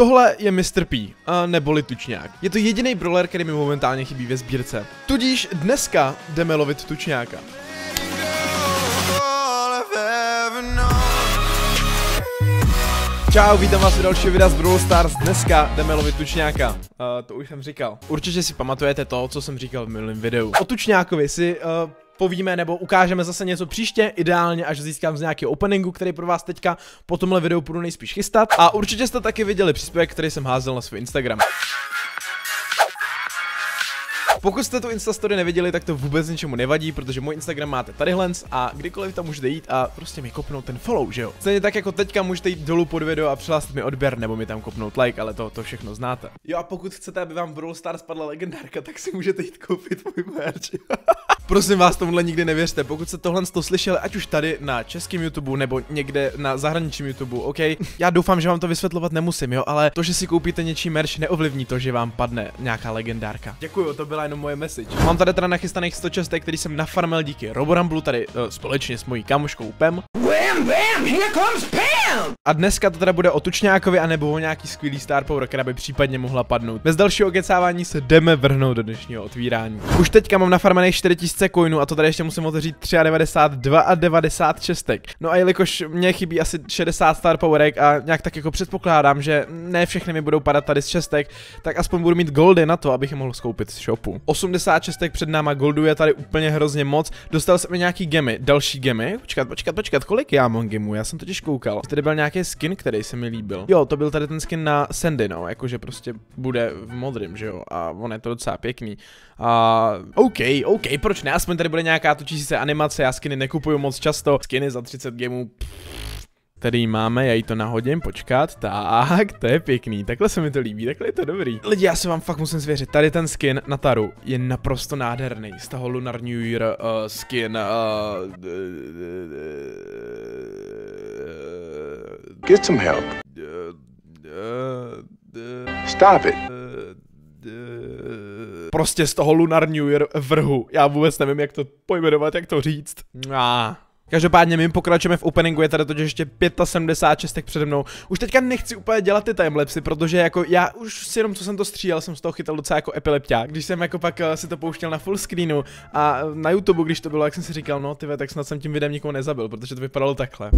Tohle je Mr. P, neboli tučňák. Je to jediný brawler, který mi momentálně chybí ve sbírce. Tudíž dneska jdeme lovit tučňáka. Čau, vítám vás u dalšího videa z Brawl Stars. Dneska jdeme lovit tučňáka. To už jsem říkal. Určitě si pamatujete to, co jsem říkal v minulém videu. O tučňákovi si povíme nebo ukážeme zase něco příště, ideálně až získám z nějakého openingu, který pro vás teďka po tomhle videu budu nejspíš chystat. A určitě jste taky viděli příspěvek, který jsem házel na svůj Instagram. Pokud jste tu Instastory neviděli, tak to vůbec ničemu nevadí, protože můj Instagram máte tadyhle a kdykoliv tam můžete jít a prostě mi kopnout ten follow, že jo? Stejně tak jako teďka můžete jít dolů pod video a přihlásit mi odběr nebo mi tam kopnout like, ale to všechno znáte. Jo, a pokud chcete, aby vám v Brawl Stars padla legendárka, tak si můžete jít koupit můj merch. Prosím vás, tomuhle nikdy nevěřte. Pokud jste tohle slyšeli, ať už tady na českém YouTube nebo někde na zahraničním YouTube, OK? Já doufám, že vám to vysvětlovat nemusím, jo, ale to, že si koupíte něčí merch, neovlivní to, že vám padne nějaká legendárka. Děkuju, to byla jenom moje message. Mám tady teda nachystaných 100 čestek, který jsem nafarmil díky Roboramblu, tady společně s mojí kamoškou Pam. Bam, bam, here comes Pam! A dneska to teda bude o tučňákovi a nebo o nějaký skvělý star power, která by případně mohla padnout. Bez dalšího okecávání se jdeme vrhnout do dnešního otvírání. Už teďka mám nafarmených 4000 coinů a to tady ještě musím otevřít 93 a 90 čestek. No a jelikož mě chybí asi 60 star powerek a nějak tak jako předpokládám, že ne všechny mi budou padat tady z čestek, tak aspoň budu mít goldy na to, abych je mohl skoupit z shopu. 80 čestek před náma, goldů je tady úplně hrozně moc. Dostal jsem mi nějaký gemy, další gemy. Počkat, kolik já mám gemů? Já jsem totiž koukal. Tady byl nějaký skin, který se mi líbil. Jo, to byl tady ten skin na Sandy, no, jakože prostě bude v modrým, že jo? A on je to docela pěkný. OK, proč ne? Aspoň tady bude nějaká točící se animace, já skiny nekupuju moc často. Skiny za 30 gemů. Tady máme, já jí to nahodím, počkat, tak, to je pěkný, takhle se mi to líbí, takhle je to dobrý. Lidi, já se vám fakt musím svěřit, tady ten skin na Taru je naprosto nádherný, z toho Lunar New Year skin, Get some help. Stop it. Prostě z toho Lunar New Year vrhu, já vůbec nevím, jak to pojmenovat, jak to říct. Každopádně my pokračujeme v openingu, je tady totiž ještě 75 čestek přede mnou. Už teďka nechci úplně dělat ty timelapsy, protože jako já už si jenom co jsem to střílel, jsem z toho chytal docela jako epilepťák. Když jsem jako pak si to pouštěl na full screenu a na YouTube, když to bylo, jak jsem si říkal, no tyve, tak snad jsem tím videem nikoho nezabil, protože to vypadalo takhle.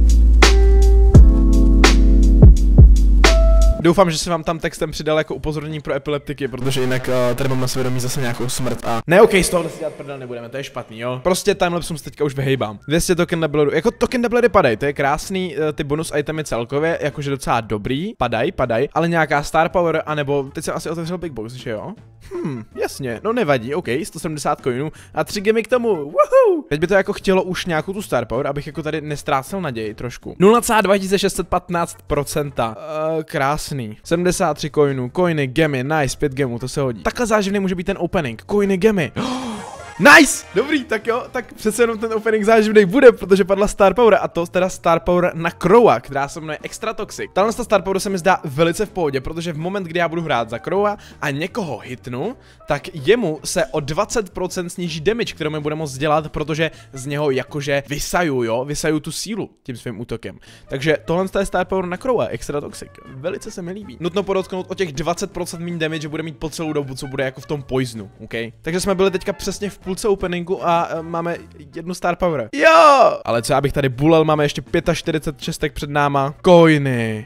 Doufám, že se vám tam textem přidal jako upozornění pro epileptiky, protože jinak tady mám na svědomí zase nějakou smrt a... Ne, OK, z tohohle si dělat prdel nebudeme, to je špatný, jo. Prostě timelapsům se teďka už vyhejbám. 200 token doubleru, jako token doublery padají, to je krásný, ty bonus itemy celkově, jakože docela dobrý, padají, ale nějaká star power, anebo teď jsem asi otevřel big box, že jo? Jasně, no nevadí, OK, 170 coinů a 3 gemy k tomu, woohoo! Teď by to jako chtělo už nějakou tu star power, abych jako tady nestrácel naději trošku. 0,2615%, krásný. 73 coinů, coiny, gemy, nice, 5 gemů, to se hodí. Takhle záživný může být ten opening, coiny, gemy. Nice! Dobrý, tak jo, tak přece jenom ten opening záživnej bude, protože padla star power a to teda star power na Crowa, která se jmenuje Extra Toxic. Tahle star power se mi zdá velice v pohodě, protože v moment, kdy já budu hrát za Crowa a někoho hitnu, tak jemu se o 20% sníží damage, kterou mi bude moct dělat, protože z něho jakože vysaju tu sílu tím svým útokem. Takže tohle je star power na Crowa, Extra Toxic. Velice se mi líbí. Nutno podotknout o těch 20% méně damage, že bude mít po celou dobu, co bude jako v tom poisonu, OK? Takže jsme byli teďka přesně v půlce openingu a máme jednu star power. Jo! Ale co já bych tady bulel, máme ještě 45 čestek před náma. Coiny.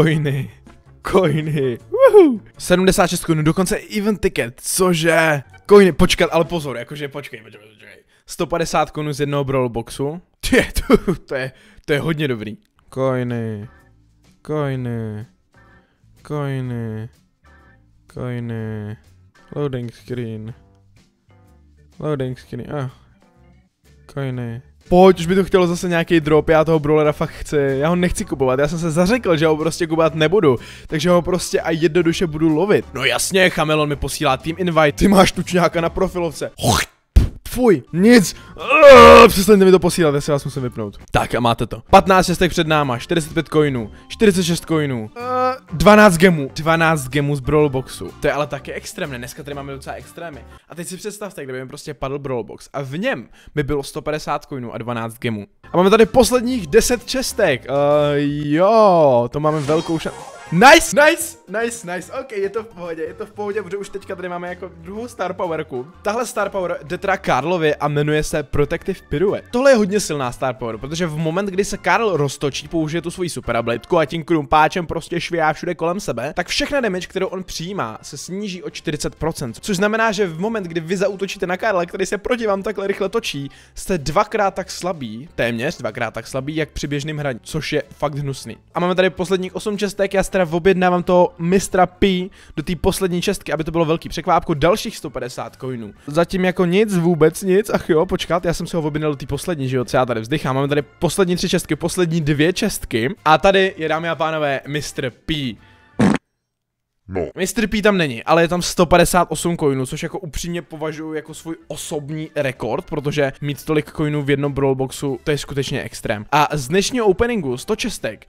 Woohoo! 76 coinů, dokonce event ticket, cože? Coiny, počkat, ale pozor, jakože počkej. 150 coinů z jednoho brawl boxu. To je hodně dobrý. Coiny. Loading screen, coiny. Pojď, už by to chtělo zase nějaký drop, já toho brawlera fakt chci, já ho nechci kupovat, já jsem se zařekl, že ho prostě kupovat nebudu, takže ho prostě a jednoduše budu lovit. No jasně, Chamelon mi posílá team invite, ty máš tučňáka na profilovce. Fuj, nic. Přestaňte mi to posílat, já si vás musím vypnout. Tak a máte to. 15 čestek před náma, 45 coinů, 46 coinů, 12 gemů z Brawl Boxu. To je ale taky extrémně, dneska tady máme docela extrémy. A teď si představte, kdyby mi prostě padl Brawl Box a v něm by bylo 150 coinů a 12 gemů. A máme tady posledních 10 čestek. Jo, to máme velkou šanci. Nice, ok, je to v pohodě, protože už teďka tady máme jako druhou Star Powerku. Tahle Star Power jde teda Karlovi a jmenuje se Protective Pirouette. Tohle je hodně silná Star Power, protože v moment, kdy se Karl roztočí, použije tu svoji super abilitku a tím krumpáčem prostě švihá všude kolem sebe, tak všechna damage, kterou on přijímá, se sníží o 40%, což znamená, že v moment, kdy vy zaútočíte na Karla, který se proti vám takhle rychle točí, jste dvakrát tak slabý, téměř dvakrát tak slabý, jak při běžným hraní, což je fakt hnusný. A máme tady posledních 8 čestek, já teda objednávám toho mistra P do té poslední čestky, aby to bylo velký překvápko, dalších 150 coinů. Zatím jako nic, vůbec nic, ach jo, počkat, já jsem si ho objednal do té poslední, že jo, co já tady vzdychám. Máme tady poslední 3 čestky, poslední 2 čestky a tady je, dámy a pánové, Mr. P. No. Mr. P tam není, ale je tam 158 coinů, což jako upřímně považuji jako svůj osobní rekord, protože mít tolik coinů v jednom brawlboxu, to je skutečně extrém. A z dnešního openingu 100 čestek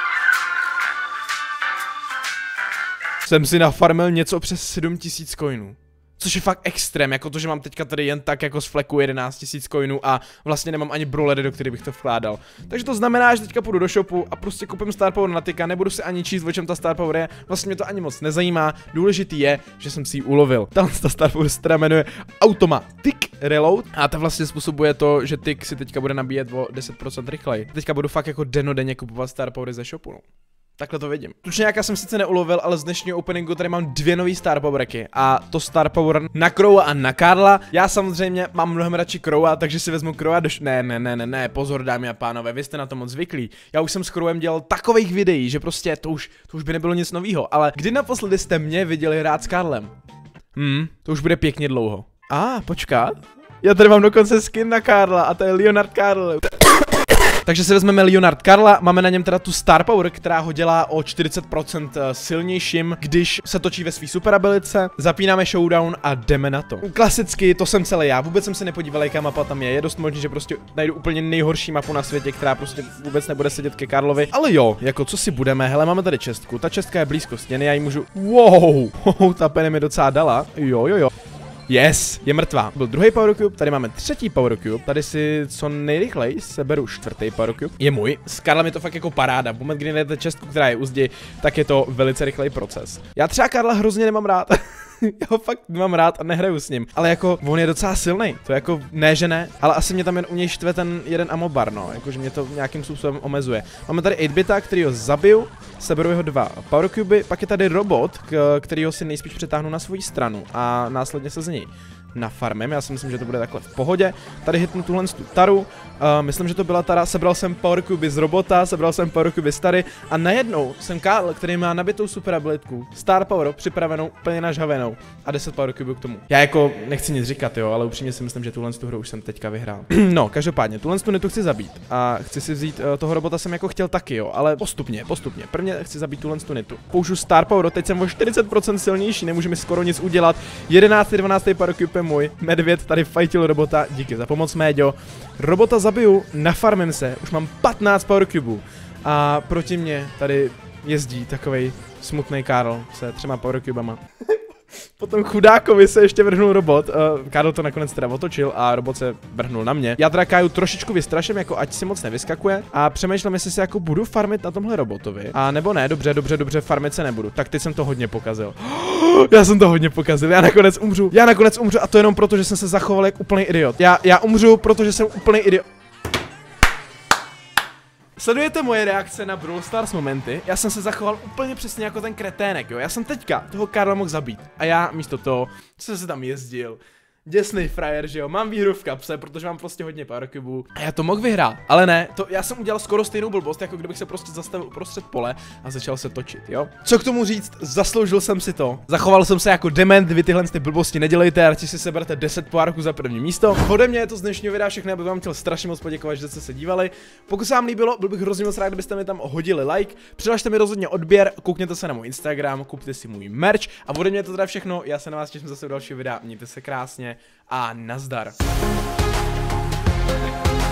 jsem si nafarmil něco přes 7000 coinů. Což je fakt extrém, jako to, že mám teďka tady jen tak jako z fleku 11 000 coinů a vlastně nemám ani brawlery, do kterých bych to vkládal. Takže to znamená, že teďka půjdu do shopu a prostě koupím Star Power na Ticka, nebudu si ani číst, o čem ta Star Power je, vlastně mě to ani moc nezajímá, důležitý je, že jsem si ji ulovil. Ta Star Power se teda jmenuje Automatic Reload a ta vlastně způsobuje to, že Tick si teďka bude nabíjet o 10% rychleji. Teďka budu fakt jako denodenně kupovat Star Powery ze shopu, no. Takhle to vidím. Tučňáka jsem sice neulovil, ale z dnešního openingu tady mám 2 nový Star Powerky. A to Star Power na Crowa a na Karla. Já samozřejmě mám mnohem radši Crowa, takže si vezmu Crowa do... Ne, pozor dámy a pánové, vy jste na to moc zvyklí. Já už jsem s Crowem dělal takových videí, že prostě to už by nebylo nic novýho. Ale kdy naposledy jste mě viděli hrát s Karlem? To už bude pěkně dlouho. Počkat. Já tady mám dokonce skin na Karla a to je Leonard Karl. Takže si vezmeme Leonard Karla, máme na něm teda tu Star Power, která ho dělá o 40% silnějším, když se točí ve svý super abilitce. Zapínáme showdown a jdeme na to. Klasicky, to jsem celý já, vůbec jsem se nepodíval, jaká mapa tam je dost možný, že prostě najdu úplně nejhorší mapu na světě, která prostě vůbec nebude sedět ke Karlovi. Ale jo, jako co si budeme, hele, máme tady čestku, ta čestka je blízko stěny, já ji můžu, ta Penny mi docela dala, jo. Yes, je mrtvá. Byl druhý Power Cube, tady máme třetí Power Cube, tady si co nejrychleji seberu 4. Power Cube. Je můj, s Karlem je to fakt jako paráda, v moment, kdy najdete čestku, která je u zdi, tak je to velice rychlej proces. Já třeba Karla hrozně nemám rád. Já ho fakt nemám rád a nehraju s ním, ale jako on je docela silný, to jako ne, že ne, ale asi mě tam jen u něj štve ten jeden amobar, no, jakože mě to nějakým způsobem omezuje. Máme tady 8-bita, který ho zabiju, seberu jeho 2 Power Cube, pak je tady robot, který ho si nejspíš přetáhnu na svou stranu a následně se z něj nafarmím, já si myslím, že to bude takhle v pohodě. Tady hitnu tuhle tu taru, myslím, že to byla tara, sebral jsem Power Cube z robota, sebral jsem Power Cube z tary a najednou jsem Karl, který má nabitou super abilitku, Star Power připravenou, úplně nažhavenou a 10 Power Cube k tomu. Já jako nechci nic říkat, jo, ale upřímně si myslím, že tuhle tu hru už jsem teďka vyhrál. No, každopádně, tuhle tu netu chci zabít a chci si vzít toho robota jsem jako chtěl taky, jo, ale postupně. Prvně chci zabít tuhle tu netu. Použiju Star Power, teď jsem o 40% silnější, nemůže mi skoro nic udělat. 11. 12. Power Cube můj, medvěd tady fajtil robota, díky za pomoc, Méďo. Robota zabiju, nafarmím se, už mám 15 Power Cubů a proti mě tady jezdí takovej smutný Karl se 3 Power Cubama. Potom chudákovi se ještě vrhnul robot, Karl to nakonec teda otočil a robot se vrhnul na mě. Já teda Káju trošičku vystraším, jako ať si moc nevyskakuje a přemýšlím, jestli si jako budu farmit na tomhle robotovi. A nebo ne, dobře, farmit se nebudu. Tak teď jsem to hodně pokazil. Já jsem to hodně pokazil, já nakonec umřu a to jenom proto, že jsem se zachoval jak úplný idiot. Já umřu, protože jsem úplný idiot. Sledujete moje reakce na Brawl Stars momenty, já jsem se zachoval úplně přesně jako ten kretének, jo, já jsem teďka toho Karla mohl zabít a já místo toho, co jsem se tam jezdil, děsnej frajer, že jo, mám výhru v kapse, protože mám prostě hodně Power Cubů a já to mohl vyhrát, ale ne, to já jsem udělal skoro stejnou blbost, jako kdybych se prostě zastavil uprostřed pole a začal se točit, jo. Co k tomu říct, zasloužil jsem si to, zachoval jsem se jako dement, vy tyhle ty blbosti nedělejte, radši si seberte 10 pohárků za první místo. Ode mě je to z dnešního videa všechno, já bych vám chtěl strašně moc poděkovat, že jste se dívali. Pokud se vám líbilo, byl bych hrozně moc rád, kdybyste mi tam hodili like, přihlašte mi rozhodně odběr, koukněte se na můj Instagram, kupte si můj merch a ode mě je to teda všechno, já se na vás těším zase u dalšího videa, mějte se krásně a nazdar.